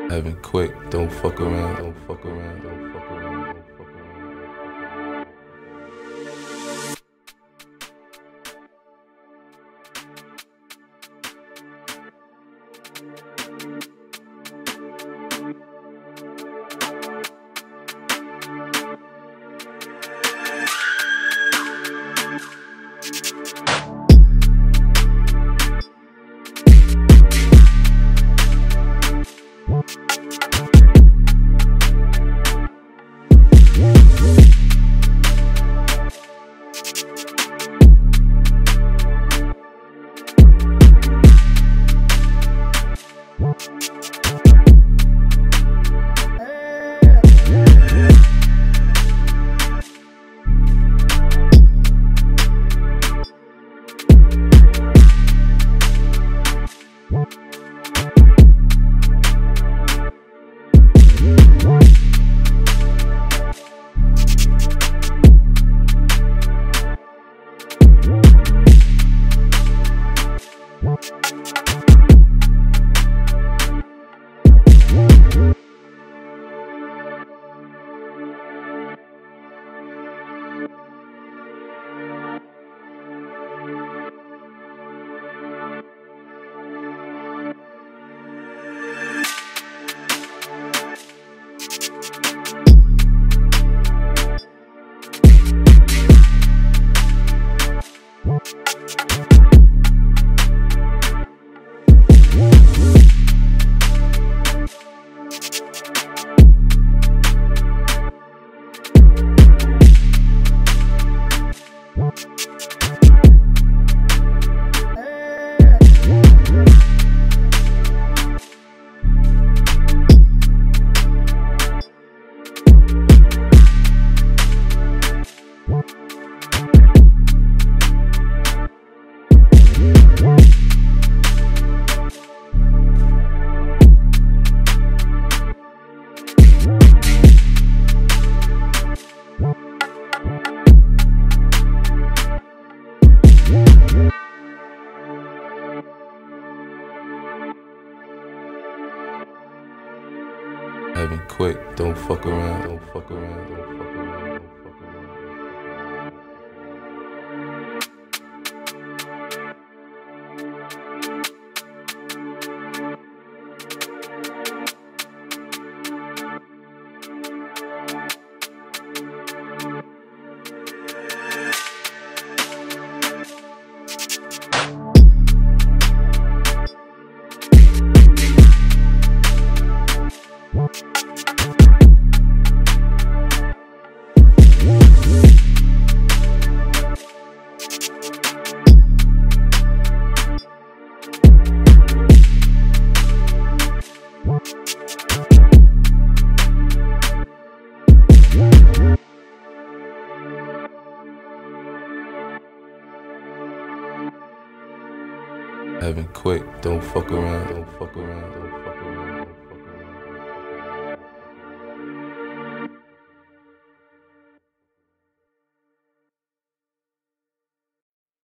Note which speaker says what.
Speaker 1: Having quick, don't fuck around, don't fuck around, don't fuck around, don't fuck around. Having quick, don't fuck around, don't fuck around, don't fuck around, don't fuck around. Having quick, don't fuck around, don't fuck around, don't fuck around.